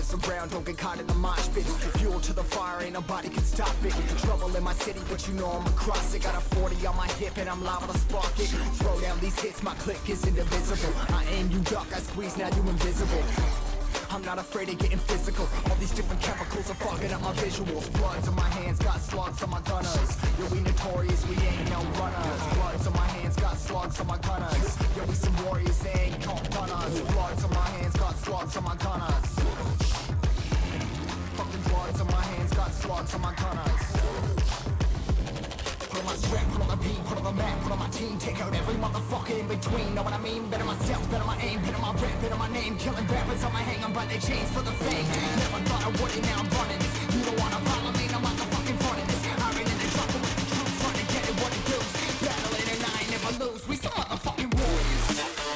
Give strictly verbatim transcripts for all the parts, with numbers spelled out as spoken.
Warriors around, don't get caught in the mosh pit. Fuel to the fire, ain't nobody can stop it. Trouble in my city, but you know I'm across it. Got a forty on my hip and I'm liable to spark it. Throw down these hits, my click is indivisible. I aim, you duck, I squeeze, now you invisible. I'm not afraid of getting physical. All these different chemicals are fucking up my visuals. Bloods on my hands, got slugs on my gunners. Yo, we notorious, we ain't no runners. Bloods on my hands, got slugs on my gunners. Yo, we some warriors, they ain't called gunners. Bloods on my hands, got slugs on my gunners. Fucking bloods on my hands, got slugs on my gunners. Put on my strap, put on the beat, put on the map, put on my team. Take out every motherfucker in between. Know what I mean? Better myself, better my aim, better my rap, better my name. Killing rappers on my hang on by their chains for the fame. Never thought I would it, now I'm running this. You don't wanna follow me, I'm out the fucking front of this. I ran in the trouble with the truth, trying to get it what it does. Battling and I ain't never lose. We some motherfucking warriors.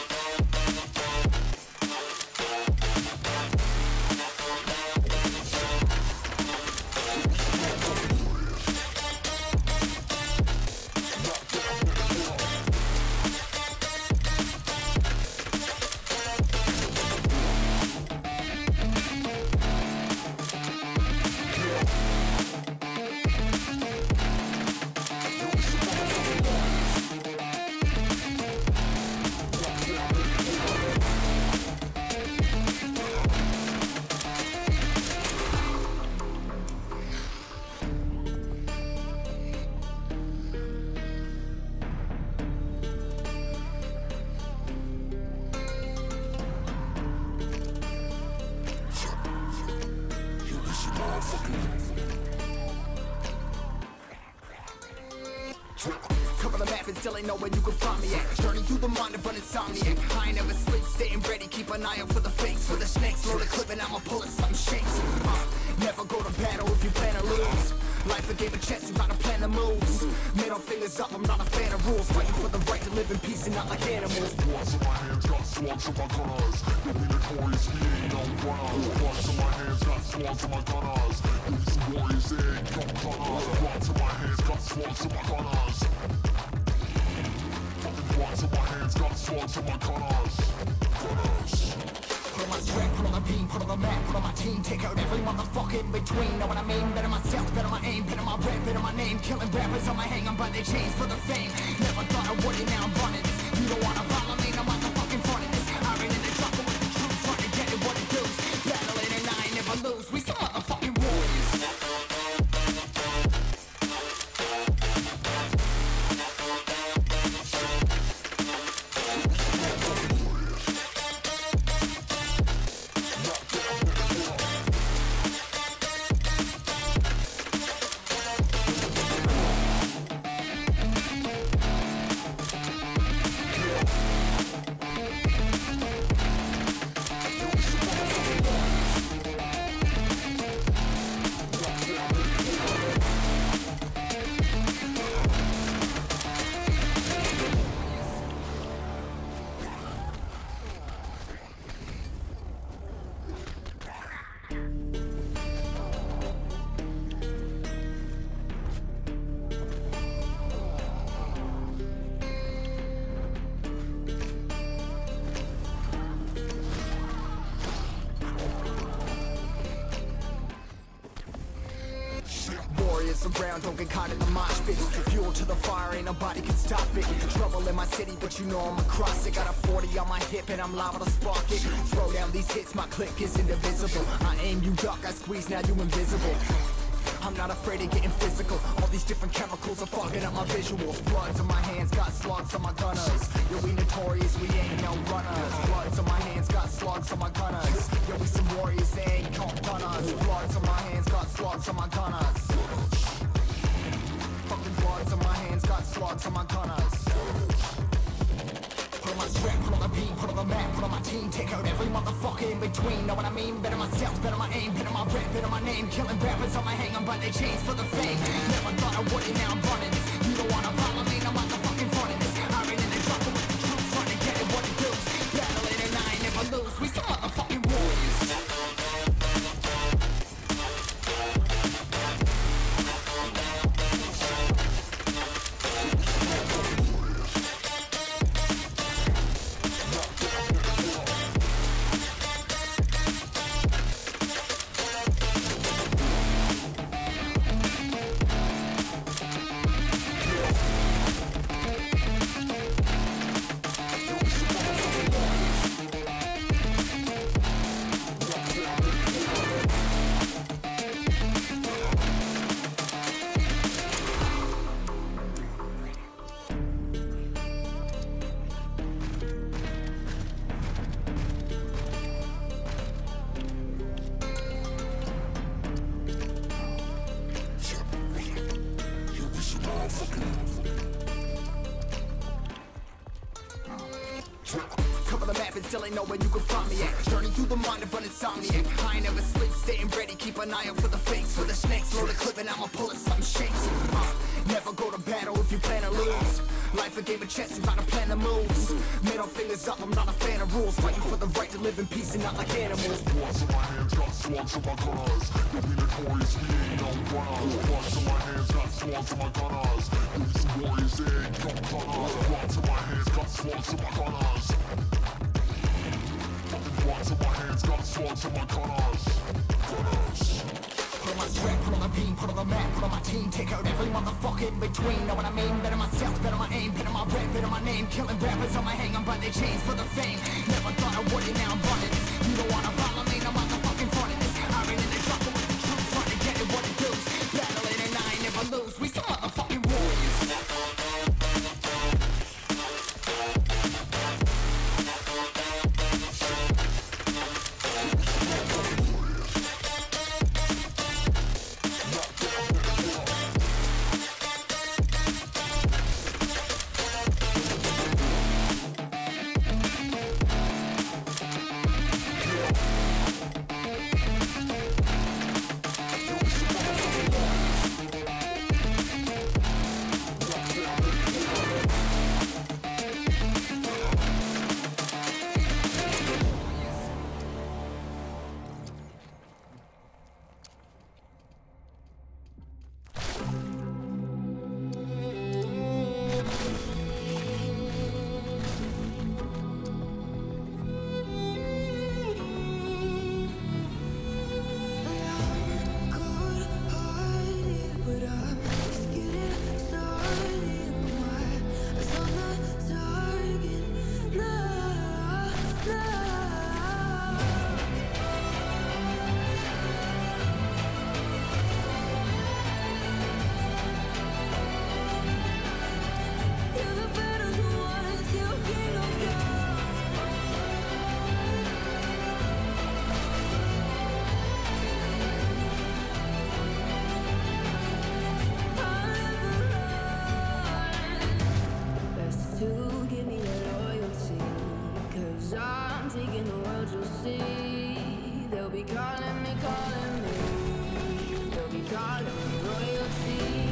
Cover the map and still ain't know where you can find me at. Journey through the mind of an insomniac. I ain't never sleep, staying ready, keep an eye out for the fakes. For the snakes, load a clip and I'ma pull it, something shakes. uh, Never go to battle if you plan to lose. Life a game of chess, you gotta plan the moves. Middle fingers up, I'm not a fan of rules. Fighting for the right to live in peace and not like animals. Bloods in my hands, got slugs in my gunners. Yo, we notorious, we ain't no runners. Bloods in my hands, got slugs in my gunners. Yo, we some warriors, they ain't no gunners. Bloods in my hands, got slugs in my gunners. Fucking bloods in my hands, got slugs in my gunners. Gunners. Put on my strap, put on the beam, put on the map, put on my team. Take out every motherfucker in between. Know what I mean? Better myself, better my aim, better my rap, better my name. Killing rappers on my hang on by their chains for the fame. Never thought I would it, now I'm running this. You don't wanna follow me, I'm out the fucking front of this. I ran in the trouble with the truth, trying to get it what it does. Battling and I ain't never lose. We some motherfucking warriors. Around, don't get caught in the mosh pit. Fuel to the fire, ain't nobody can stop it. Trouble in my city, but you know I'm across it. Got a forty on my hip and I'm liable to spark it. Throw down these hits, my click is indivisible. I aim, you duck, I squeeze, now you invisible. I'm not afraid of getting physical. All these different chemicals are fucking up my visuals. Bloods on my hands, got slugs on my gunners. Yo, we notorious, we ain't no runners. Bloods on my hands, got slugs on my gunners. Yo, we some warriors, they ain't called gunners. Bloods on my hands, got slugs on my gunners. Fucking bloods on my hands, got slugs on my gunners. Put on my strap, put on the beat, put on the map, put on my team. Take out every motherfucker in between. Know what I mean? Better myself, better my aim, better my rap, better my name. Killing rappers on my hang on by their chains for the fame. Never thought I would it, now I'm running this. You don't wanna follow me, I'm out the fucking front of this. I ran in the trouble with the truth, trying to get it what it does. Battling and I ain't never lose. We some motherfucking warriors. map and still ain't know where you can find me at. Journey through the mind of an insomniac. I ain't never sleep, staying ready, keep an eye out for the fakes, for the snakes. Load a clip and I'ma pull it, something shakes. uh, Never go to battle if you plan to lose. Life a game of chess, you gotta plan the moves. Middle fingers up, I'm not a fan of rules. Fighting for the right to live in peace and not like animals. Bloods in my hands, got swans in my gunners. You'll be notorious, we ain't no runners. Bloods in my hands, got swans in my gunners. These warriors, they ain't no gunners. Bloods in my hands, got swans in my gunners. Fucking bloods in my hands, got swans in my gunners. Gunners. Put on my strap, put on the beam, put on the map, put on my team. Take out every motherfucker in between. Know what I mean? Better myself, better my aim, better my rap, better my name. Killing rappers on my hang, I'm by their chains for the fame. Never thought I would it, now I'm running this. You don't wanna follow me, no motherfucking front of this. I ran in the truck with the truth, trying to get it what it does. Battling and I ain't never lose. We some motherfucking warriors. Taking the world, you'll see. They'll be calling me, calling me. They'll be calling me royalty.